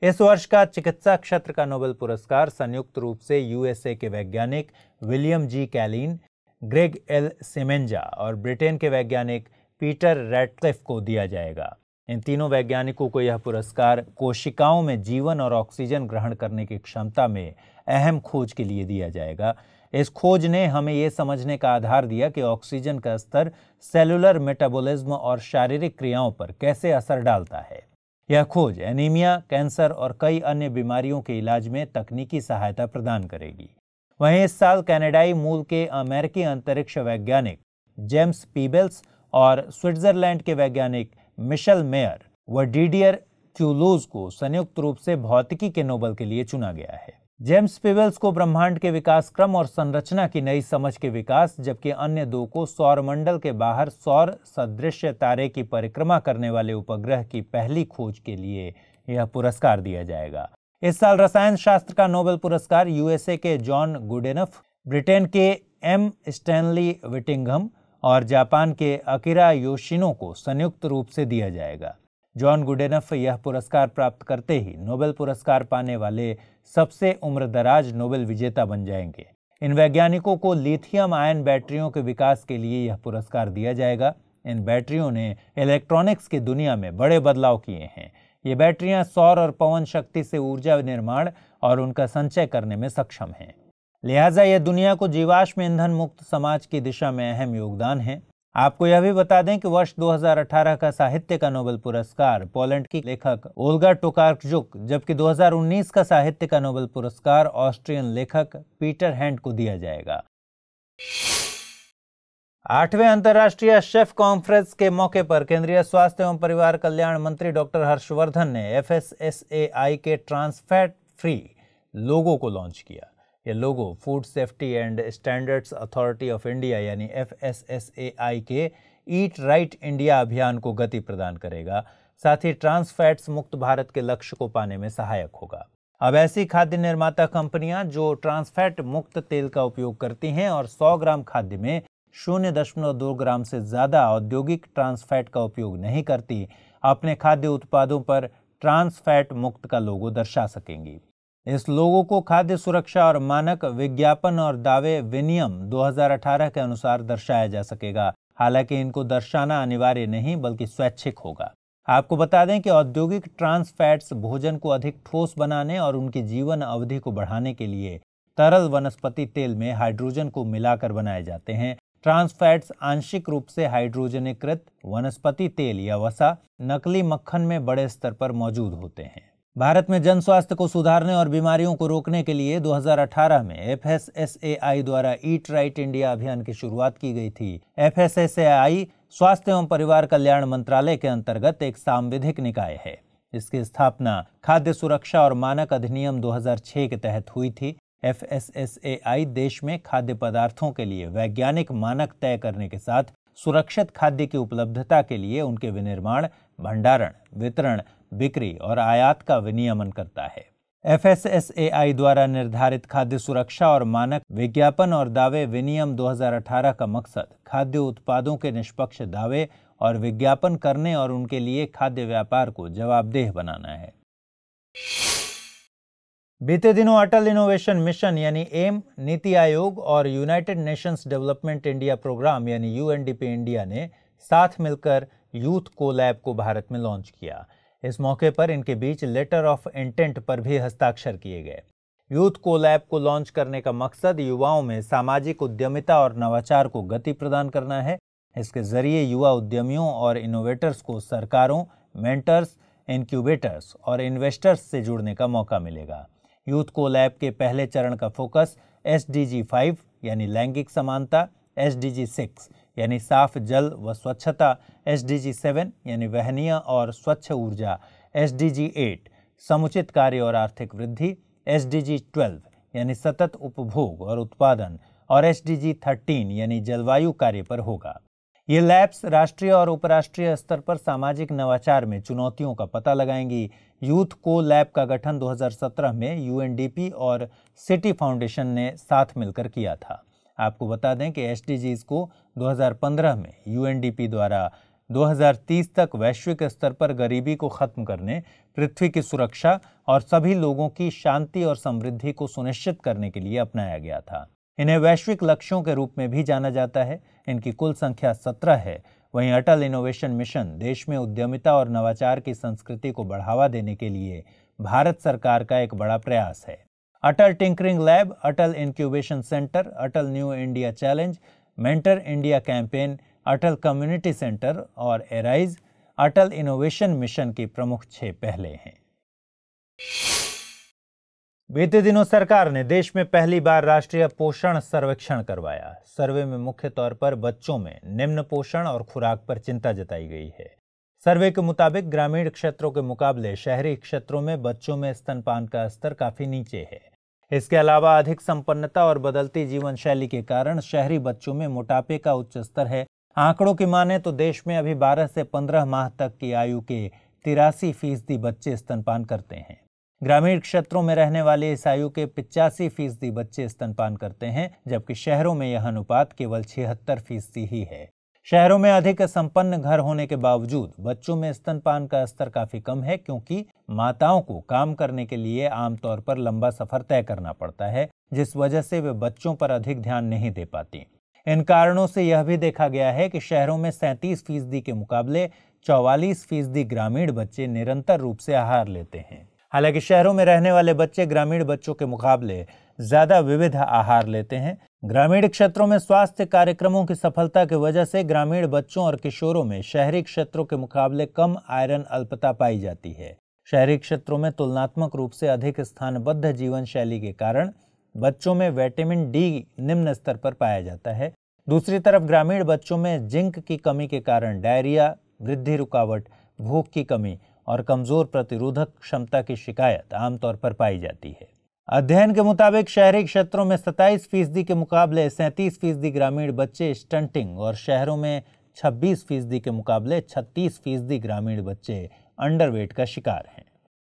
इस वर्ष का चिकित्सा क्षेत्र का नोबेल पुरस्कार संयुक्त रूप से यूएसए के वैज्ञानिक William G Kaelin, Gregg L Semenza और ब्रिटेन के वैज्ञानिक पीटर रैटक्लिफ को दिया जाएगा। इन तीनों वैज्ञानिकों को यह पुरस्कार कोशिकाओं में जीवन और ऑक्सीजन ग्रहण करने की क्षमता में अहम खोज के लिए दिया जाएगा। इस खोज ने हमें यह समझने का आधार दिया कि ऑक्सीजन का स्तर सेलुलर मेटाबॉलिज्म और शारीरिक क्रियाओं पर कैसे असर डालता है। यह खोज एनीमिया, कैंसर और कई अन्य बीमारियों के इलाज में तकनीकी सहायता प्रदान करेगी। वहीं इस साल कनाडाई मूल के अमेरिकी अंतरिक्ष वैज्ञानिक जेम्स पीबल्स और स्विट्जरलैंड के वैज्ञानिक मिशेल मेयर व डिडियर क्यूलूज को संयुक्त रूप से भौतिकी के नोबेल के लिए चुना गया है। जेम्स पीबल्स को ब्रह्मांड के विकास क्रम और संरचना की नई समझ के विकास, जबकि अन्य दो को सौरमंडल के बाहर सौर सदृश तारे की परिक्रमा करने वाले उपग्रह की पहली खोज के लिए यह पुरस्कार दिया जाएगा। इस साल रसायन शास्त्र का नोबेल पुरस्कार यूएसए के जॉन गुडेनफ, ब्रिटेन के एम स्टैनली विटिंघम और जापान के अकिरा योशिनो को संयुक्त रूप से दिया जाएगा। जॉन गुडेनफ यह पुरस्कार प्राप्त करते ही नोबेल पुरस्कार पाने वाले सबसे उम्रदराज नोबेल विजेता बन जाएंगे। इन वैज्ञानिकों को लिथियम आयन बैटरियों के विकास के लिए यह पुरस्कार दिया जाएगा। इन बैटरियों ने इलेक्ट्रॉनिक्स की दुनिया में बड़े बदलाव किए हैं। ये बैटरियां सौर और पवन शक्ति से ऊर्जा निर्माण और उनका संचय करने में सक्षम हैं। लिहाजा यह दुनिया को जीवाश्म ईंधन मुक्त समाज की दिशा में अहम योगदान है। आपको यह भी बता दें कि वर्ष 2018 का साहित्य का नोबेल पुरस्कार पोलैंड की लेखक ओल्गा टोकार्चुक, जबकि 2019 का साहित्य का नोबेल पुरस्कार ऑस्ट्रियन लेखक पीटर हैंड को दिया जाएगा। 8वें अंतर्राष्ट्रीय शेफ कॉन्फ्रेंस के मौके पर केंद्रीय स्वास्थ्य एवं परिवार कल्याण मंत्री डॉक्टर हर्षवर्धन ने FSSAI के ट्रांसफैट फ्री लोगो को लॉन्च किया। यह logo Food Safety and Standards Authority of India यानी FSSAI के ईट राइट इंडिया अभियान को गति प्रदान करेगा। साथ ही ट्रांस फैट्स मुक्त भारत के लक्ष्य को पाने में सहायक होगा। अब ऐसी खाद्य निर्माता कंपनियां जो ट्रांस फैट मुक्त तेल का उपयोग करती हैं और 100 ग्राम खाद्य में 0.2 ग्राम से ज्यादा औद्योगिक ट्रांस फैट का उपयोग नहीं करती, अपने खाद्य उत्पादों पर ट्रांस फैट मुक्त का लोगो दर्शा सकेंगी। इस लोगो को खाद्य सुरक्षा और मानक विज्ञापन और दावे विनियम 2018 के अनुसार दर्शाया जा सकेगा। हालांकि इनको दर्शाना अनिवार्य नहीं बल्कि स्वैच्छिक होगा। आपको बता दें कि औद्योगिक ट्रांस फैट्स भोजन को अधिक ठोस बनाने और उनकी जीवन अवधि को बढ़ाने के लिए तरल वनस्पति तेल में हाइड्रोजन को मिलाकर बनाए जाते हैं। ट्रांस फैट्स आंशिक रूप से हाइड्रोजनीकृत वनस्पति तेल या वसा, नकली मक्खन में बड़े स्तर पर मौजूद होते हैं। भारत में जन स्वास्थ्य को सुधारने और बीमारियों को रोकने के लिए 2018 में FSSAI द्वारा ईट राइट इंडिया अभियान की शुरुआत की गई थी। FSSAI स्वास्थ्य एवं परिवार कल्याण मंत्रालय के अंतर्गत एक सांविधिक निकाय है। इसकी स्थापना खाद्य सुरक्षा और मानक अधिनियम 2006 के तहत हुई थी। FSSAI देश में खाद्य पदार्थों के लिए वैज्ञानिक मानक तय करने के साथ सुरक्षित खाद्य की उपलब्धता के लिए उनके विनिर्माण, भंडारण, वितरण, बिक्री और आयात का विनियमन करता है। FSSAI द्वारा निर्धारित खाद्य सुरक्षा और मानक विज्ञापन और दावे विनियम 2018 का मकसद खाद्य उत्पादों के निष्पक्ष दावे और विज्ञापन करने और उनके लिए खाद्य व्यापार को जवाबदेह बनाना है। बीते दिनों अटल इनोवेशन मिशन यानी एम, नीति आयोग और United Nations Development India Programme यानी UNDP इंडिया ने साथ मिलकर यूथ कोलैब को भारत में लॉन्च किया। इस मौके पर इनके बीच लेटर ऑफ इंटेंट पर भी हस्ताक्षर किए गए। यूथ कोलैब को लॉन्च करने का मकसद युवाओं में सामाजिक उद्यमिता और नवाचार को गति प्रदान करना है। इसके जरिए युवा उद्यमियों और इनोवेटर्स को सरकारों, मेंटर्स, इंक्यूबेटर्स और इन्वेस्टर्स से जुड़ने का मौका मिलेगा। यूथ कोलैब के पहले चरण का फोकस SDG 5 यानी लैंगिक समानता, SDG 6 यानी साफ जल व स्वच्छता, SDG 7 यानी वहनीय और स्वच्छ ऊर्जा, SDG 8 समुचित कार्य और आर्थिक वृद्धि, SDG 12 यानी सतत उपभोग और उत्पादन और SDG 13 यानी जलवायु कार्य पर होगा। ये लैब्स राष्ट्रीय और उपराष्ट्रीय स्तर पर सामाजिक नवाचार में चुनौतियों का पता लगाएंगी। यूथ को लैब का गठन 2017 में UNDP और सिटी फाउंडेशन ने साथ मिलकर किया था। आपको बता दें कि SDGs को 2015 में UNDP द्वारा 2030 तक वैश्विक स्तर पर गरीबी को खत्म करने, पृथ्वी की सुरक्षा और सभी लोगों की शांति और समृद्धि को सुनिश्चित करने के लिए अपनाया गया था। इन्हें वैश्विक लक्ष्यों के रूप में भी जाना जाता है। इनकी कुल संख्या 17 है। वहीं अटल इनोवेशन मिशन देश में उद्यमिता और नवाचार की संस्कृति को बढ़ावा देने के लिए भारत सरकार का एक बड़ा प्रयास है। Atal Tinkering Lab, Atal Incubation Centre, Atal New India Challenge, Mentor India Campaign, Atal Community Centre और एराइज अटल इनोवेशन मिशन की प्रमुख 6 पहले हैं। बीते दिनों सरकार ने देश में पहली बार राष्ट्रीय पोषण सर्वेक्षण करवाया। सर्वे में मुख्य तौर पर बच्चों में निम्न पोषण और खुराक पर चिंता जताई गई है। सर्वे के मुताबिक ग्रामीण क्षेत्रों के मुकाबले शहरी क्षेत्रों में बच्चों में स्तनपान का स्तर काफी नीचे है। इसके अलावा अधिक संपन्नता और बदलती जीवन शैली के कारण शहरी बच्चों में मोटापे का उच्च स्तर है। आंकड़ों की माने तो देश में अभी 12 से 15 माह तक की आयु के 83% बच्चे स्तनपान करते हैं। ग्रामीण क्षेत्रों में रहने वाले इस आयु के 85% बच्चे स्तनपान करते हैं, जबकि शहरों में यह अनुपात केवल 76% ही है। शहरों में अधिक संपन्न घर होने के बावजूद बच्चों में स्तनपान का स्तर काफी कम है, क्योंकि माताओं को काम करने के लिए आमतौर पर लंबा सफर तय करना पड़ता है, जिस वजह से वे बच्चों पर अधिक ध्यान नहीं दे पाती। इन कारणों से यह भी देखा गया है कि शहरों में 37% के मुकाबले 44% ग्रामीण बच्चे निरंतर रूप से आहार लेते हैं। हालांकि शहरों में रहने वाले बच्चे ग्रामीण बच्चों के मुकाबले ज्यादा विविध आहार लेते हैं। ग्रामीण क्षेत्रों में स्वास्थ्य कार्यक्रमों की सफलता की वजह से ग्रामीण बच्चों और किशोरों में शहरी क्षेत्रों के मुकाबले कम आयरन अल्पता पाई जाती है। शहरी क्षेत्रों में तुलनात्मक रूप से अधिक स्थानबद्ध जीवन शैली के कारण बच्चों में विटामिन डी निम्न स्तर पर पाया जाता है। दूसरी तरफ ग्रामीण बच्चों में जिंक की कमी के कारण डायरिया, वृद्धि रुकावट, भूख की कमी और कमजोर प्रतिरोधक क्षमता की शिकायत आमतौर पर पाई जाती है। अध्ययन के मुताबिक शहरी क्षेत्रों में 27% के मुकाबले 37% ग्रामीण बच्चे स्टंटिंग और शहरों में 26% के मुकाबले 36% ग्रामीण बच्चे अंडरवेट का शिकार हैं।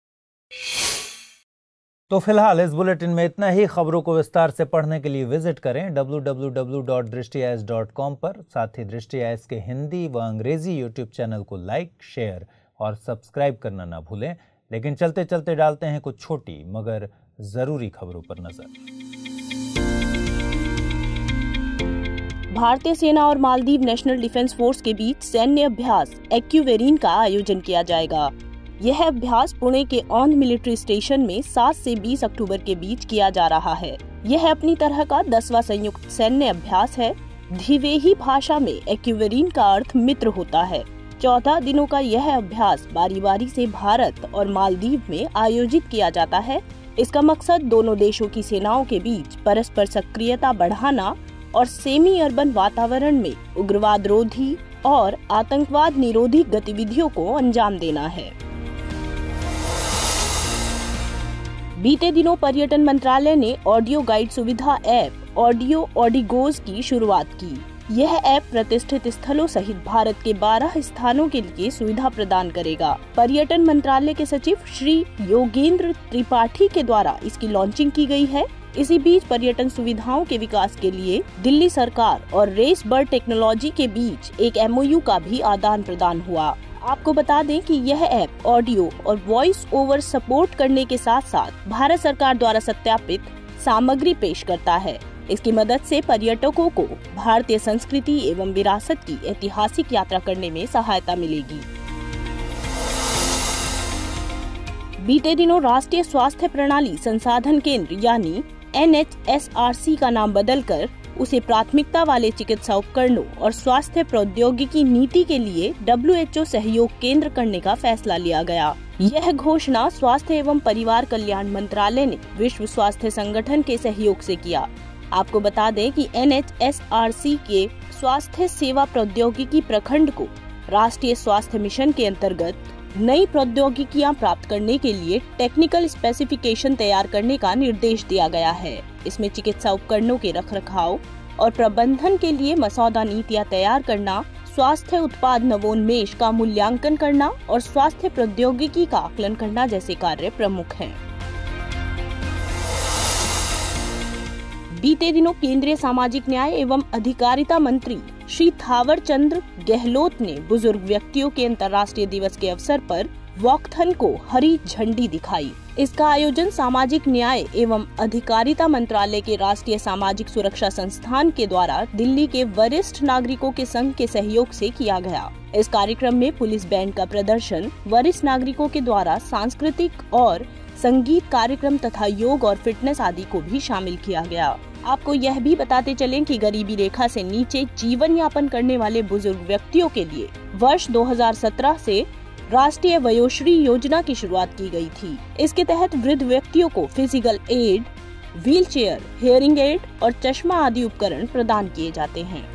तो फिलहाल इस बुलेटिन में इतना ही। खबरों को विस्तार से पढ़ने के लिए विजिट करें www.drishtiIAS.com पर। साथ ही दृष्टि आईएएस के हिंदी व अंग्रेजी यूट्यूब चैनल को लाइक, शेयर और सब्सक्राइब करना ना भूलें। लेकिन चलते चलते डालते हैं कुछ छोटी मगर जरूरी खबरों पर नजर। भारतीय सेना और मालदीव नेशनल डिफेंस फोर्स के बीच सैन्य अभ्यास एक्यूवेरीन का आयोजन किया जाएगा। यह अभ्यास पुणे के ऑन मिलिट्री स्टेशन में 7 से 20 अक्टूबर के बीच किया जा रहा है। यह अपनी तरह का 10वां संयुक्त सैन्य अभ्यास है। धिवेही भाषा में एक्यूवेरीन का अर्थ मित्र होता है। 14 दिनों का यह अभ्यास बारी बारी से भारत और मालदीव में आयोजित किया जाता है। इसका मकसद दोनों देशों की सेनाओं के बीच परस्पर सक्रियता बढ़ाना और सेमी अर्बन वातावरण में उग्रवाद रोधी और आतंकवाद निरोधी गतिविधियों को अंजाम देना है। बीते दिनों पर्यटन मंत्रालय ने ऑडियो गाइड सुविधा ऐप ऑडियो ऑडिगोज की शुरुआत की। यह ऐप प्रतिष्ठित स्थलों सहित भारत के 12 स्थानों के लिए सुविधा प्रदान करेगा। पर्यटन मंत्रालय के सचिव श्री योगेंद्र त्रिपाठी के द्वारा इसकी लॉन्चिंग की गई है। इसी बीच पर्यटन सुविधाओं के विकास के लिए दिल्ली सरकार और रेस बर्ड टेक्नोलॉजी के बीच एक MOU का भी आदान प्रदान हुआ। आपको बता दें कि यह ऐप ऑडियो और वॉइस ओवर सपोर्ट करने के साथ साथ भारत सरकार द्वारा सत्यापित सामग्री पेश करता है। इसकी मदद से पर्यटकों को भारतीय संस्कृति एवं विरासत की ऐतिहासिक यात्रा करने में सहायता मिलेगी। बीते दिनों राष्ट्रीय स्वास्थ्य प्रणाली संसाधन केंद्र यानी NHSRC का नाम बदलकर उसे प्राथमिकता वाले चिकित्सा उपकरणों और स्वास्थ्य प्रौद्योगिकी नीति के लिए WHO सहयोग केंद्र करने का फैसला लिया गया। यह घोषणा स्वास्थ्य एवं परिवार कल्याण मंत्रालय ने विश्व स्वास्थ्य संगठन के सहयोग से किया। आपको बता दें कि NHSRC के स्वास्थ्य सेवा प्रौद्योगिकी प्रखंड को राष्ट्रीय स्वास्थ्य मिशन के अंतर्गत नई प्रौद्योगिकियां प्राप्त करने के लिए टेक्निकल स्पेसिफिकेशन तैयार करने का निर्देश दिया गया है। इसमें चिकित्सा उपकरणों के रखरखाव और प्रबंधन के लिए मसौदा नीतियां तैयार करना, स्वास्थ्य उत्पाद नवोन्मेष का मूल्यांकन करना और स्वास्थ्य प्रौद्योगिकी का आकलन करना जैसे कार्य प्रमुख हैं। बीते दिनों केंद्रीय सामाजिक न्याय एवं अधिकारिता मंत्री श्री थावर चंद गहलोत ने बुजुर्ग व्यक्तियों के अंतर्राष्ट्रीय दिवस के अवसर पर वॉकथन को हरी झंडी दिखाई। इसका आयोजन सामाजिक न्याय एवं अधिकारिता मंत्रालय के राष्ट्रीय सामाजिक सुरक्षा संस्थान के द्वारा दिल्ली के वरिष्ठ नागरिकों के संघ के सहयोग से किया गया। इस कार्यक्रम में पुलिस बैंड का प्रदर्शन, वरिष्ठ नागरिकों के द्वारा सांस्कृतिक और संगीत कार्यक्रम तथा योग और फिटनेस आदि को भी शामिल किया गया। आपको यह भी बताते चलें कि गरीबी रेखा से नीचे जीवन यापन करने वाले बुजुर्ग व्यक्तियों के लिए वर्ष 2017 से राष्ट्रीय वयोश्री योजना की शुरुआत की गई थी। इसके तहत वृद्ध व्यक्तियों को physical aid, wheelchair, hearing aid और चश्मा आदि उपकरण प्रदान किए जाते हैं।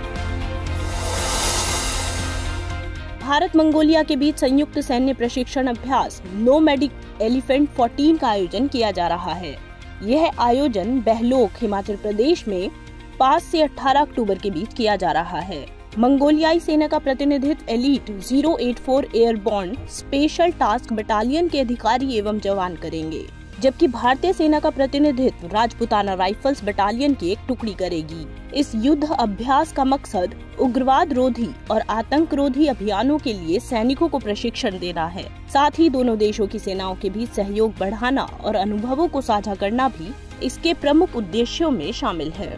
भारत मंगोलिया के बीच संयुक्त सैन्य प्रशिक्षण अभ्यास नोमैडिक एलिफेंट 14 का आयोजन किया जा रहा है। यह आयोजन बहलोक, हिमाचल प्रदेश में 5 से 18 अक्टूबर के बीच किया जा रहा है। मंगोलियाई सेना का प्रतिनिधित्व elite 084 Airborne Special Task Battalion के अधिकारी एवं जवान करेंगे, जबकि भारतीय सेना का प्रतिनिधित्व राजपुताना राइफल्स बटालियन की एक टुकड़ी करेगी। इस युद्ध अभ्यास का मकसद उग्रवाद रोधी और आतंक रोधी अभियानों के लिए सैनिकों को प्रशिक्षण देना है। साथ ही दोनों देशों की सेनाओं के बीच सहयोग बढ़ाना और अनुभवों को साझा करना भी इसके प्रमुख उद्देश्यों में शामिल है।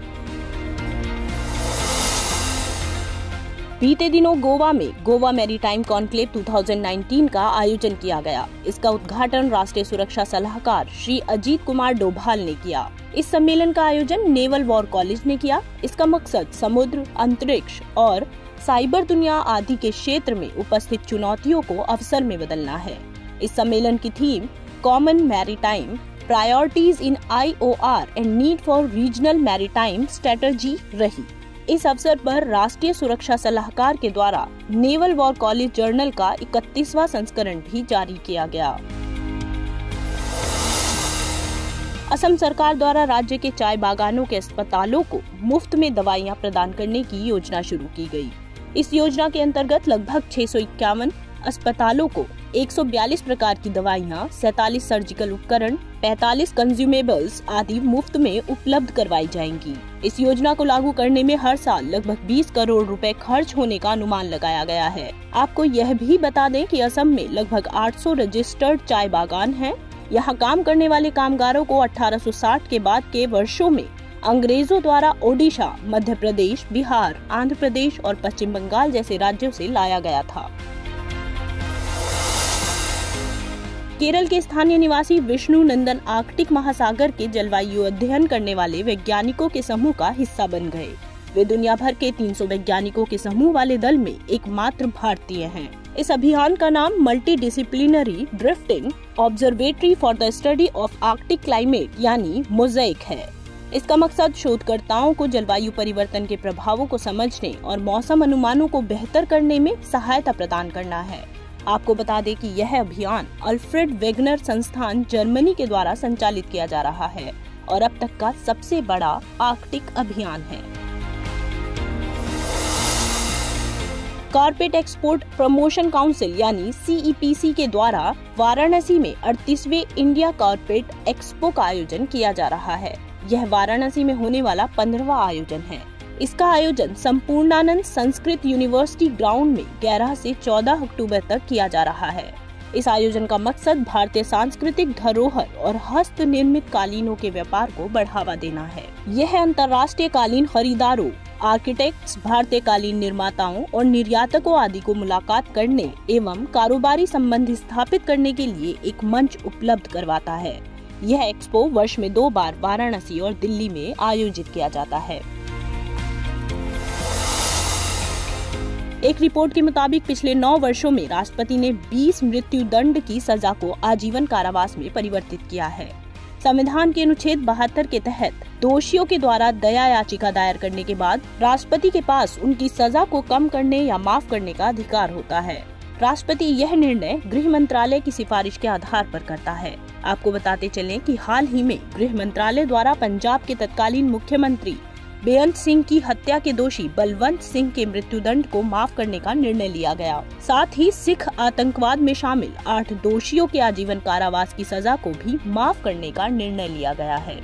बीते दिनों गोवा में गोवा मैरीटाइम कॉन्क्लेव 2019 का आयोजन किया गया। इसका उद्घाटन राष्ट्रीय सुरक्षा सलाहकार श्री अजीत कुमार डोभाल ने किया। इस सम्मेलन का आयोजन नेवल वॉर कॉलेज ने किया। इसका मकसद समुद्र, अंतरिक्ष और साइबर दुनिया आदि के क्षेत्र में उपस्थित चुनौतियों को अवसर में बदलना है। इस सम्मेलन की theme Common Maritime Priorities in IOR and Need for Regional Maritime Strategy रही। इस अवसर पर राष्ट्रीय सुरक्षा सलाहकार के द्वारा नेवल वॉर कॉलेज जर्नल का 31वां संस्करण भी जारी किया गया। असम सरकार द्वारा राज्य के चाय बागानों के अस्पतालों को मुफ्त में दवाइयां प्रदान करने की योजना शुरू की गई। इस योजना के अंतर्गत लगभग 651 अस्पतालों को 142 प्रकार की दवाइयां, 47 सर्जिकल उपकरण, 45 कंज्यूमेबल्स आदि मुफ्त में उपलब्ध करवाई जाएंगी। इस योजना को लागू करने में हर साल लगभग 20 करोड़ रुपए खर्च होने का अनुमान लगाया गया है। आपको यह भी बता दें कि असम में लगभग 800 रजिस्टर्ड चाय बागान हैं। यहाँ काम करने वाले कामगारों को 1860 के बाद के वर्षों में अंग्रेजों द्वारा ओडिशा, मध्य प्रदेश, बिहार, आंध्र प्रदेश और पश्चिम बंगाल जैसे राज्यों से लाया गया था। केरल के स्थानीय निवासी विष्णु नंदन आर्कटिक महासागर के जलवायु अध्ययन करने वाले वैज्ञानिकों के समूह का हिस्सा बन गए। वे दुनिया भर के 300 वैज्ञानिकों के समूह वाले दल में एकमात्र भारतीय हैं। इस अभियान का नाम Multidisciplinary Drifting Observatory for the Study of Arctic Climate यानी मोज़ेक है। इसका मकसद शोधकर्ताओं को जलवायु परिवर्तन के प्रभावों को समझने और मौसम अनुमानों को बेहतर करने में सहायता प्रदान करना है। आपको बता दें कि यह अभियान अल्फ्रेड वेगनर संस्थान जर्मनी के द्वारा संचालित किया जा रहा है और अब तक का सबसे बड़ा आर्कटिक अभियान है। कॉर्पोरेट एक्सपोर्ट प्रमोशन काउंसिल यानी CEPC के द्वारा वाराणसी में 38वें इंडिया कॉर्पोरेट एक्सपो का आयोजन किया जा रहा है। यह वाराणसी में होने वाला 15वां आयोजन है। इसका आयोजन संपूर्णानंद संस्कृत यूनिवर्सिटी ग्राउंड में 11 से 14 अक्टूबर तक किया जा रहा है। इस आयोजन का मकसद भारतीय सांस्कृतिक धरोहर और हस्त निर्मित कालीनों के व्यापार को बढ़ावा देना है। यह अंतर्राष्ट्रीय कालीन खरीदारों, आर्किटेक्ट्स, भारतीय कालीन निर्माताओं और निर्यातकों आदि को मुलाकात करने एवं कारोबारी संबंध स्थापित करने के लिए एक मंच उपलब्ध करवाता है। यह एक्सपो वर्ष में 2 बार वाराणसी और दिल्ली में आयोजित किया जाता है। एक रिपोर्ट के मुताबिक पिछले 9 वर्षों में राष्ट्रपति ने 20 मृत्यु दंड की सजा को आजीवन कारावास में परिवर्तित किया है। संविधान के अनुच्छेद 72 के तहत दोषियों के द्वारा दया याचिका दायर करने के बाद राष्ट्रपति के पास उनकी सजा को कम करने या माफ करने का अधिकार होता है। राष्ट्रपति यह निर्णय गृह मंत्रालय की सिफारिश के आधार पर करता है। आपको बताते चलें कि हाल ही में गृह मंत्रालय द्वारा पंजाब के तत्कालीन मुख्यमंत्री बेअंत सिंह की हत्या के दोषी बलवंत सिंह के मृत्युदंड को माफ करने का निर्णय लिया गया। साथ ही सिख आतंकवाद में शामिल 8 दोषियों के आजीवन कारावास की सजा को भी माफ करने का निर्णय लिया गया है।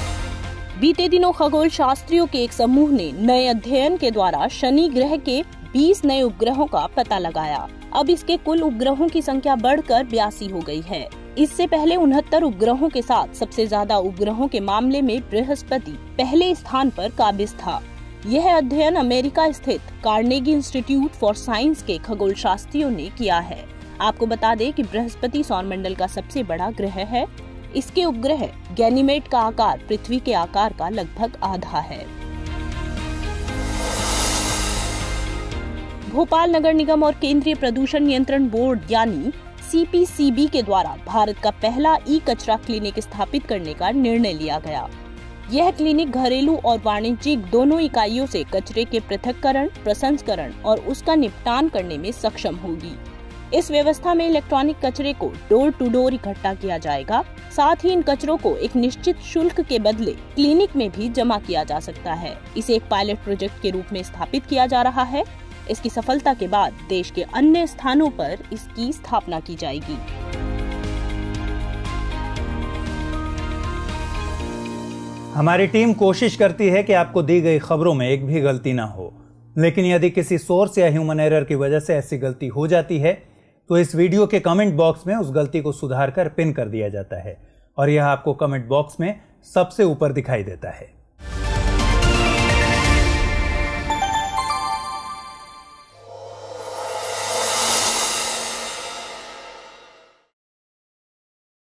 बीते दिनों खगोल शास्त्रियों के एक समूह ने नए अध्ययन के द्वारा शनि ग्रह के 20 नए उपग्रहों का पता लगाया। अब इसके कुल उपग्रहों की संख्या बढ़कर 82 हो गई है। इससे पहले 69 उपग्रहों के साथ सबसे ज्यादा उपग्रहों के मामले में बृहस्पति पहले स्थान पर काबिज था। यह अध्ययन अमेरिका स्थित कार्नेगी इंस्टीट्यूट फॉर साइंस के खगोल शास्त्रियों ने किया है। आपको बता दें कि बृहस्पति सौरमंडल का सबसे बड़ा ग्रह है। इसके उपग्रह गैनीमेड का आकार पृथ्वी के आकार का लगभग आधा है। भोपाल नगर निगम और केंद्रीय प्रदूषण नियंत्रण बोर्ड यानी CPCB के द्वारा भारत का पहला ई-कचरा क्लिनिक स्थापित करने का निर्णय लिया गया। यह क्लिनिक घरेलू और वाणिज्यिक दोनों इकाइयों से कचरे के पृथक्करण, प्रसंस्करण और उसका निपटान करने में सक्षम होगी। इस व्यवस्था में इलेक्ट्रॉनिक कचरे को डोर टू डोर इकट्ठा किया जाएगा। साथ ही इन कचरों को एक निश्चित शुल्क के बदले क्लिनिक में भी जमा किया जा सकता है। इसे एक पायलट प्रोजेक्ट के रूप में स्थापित किया जा रहा है। इसकी सफलता के बाद देश के अन्य स्थानों पर इसकी स्थापना की जाएगी। हमारी टीम कोशिश करती है कि आपको दी गई खबरों में एक भी गलती ना हो, लेकिन यदि किसी सोर्स या ह्यूमन एरर की वजह से ऐसी गलती हो जाती है तो इस वीडियो के कमेंट बॉक्स में उस गलती को सुधार कर पिन कर दिया जाता है और यह आपको कमेंट बॉक्स में सबसे ऊपर दिखाई देता है।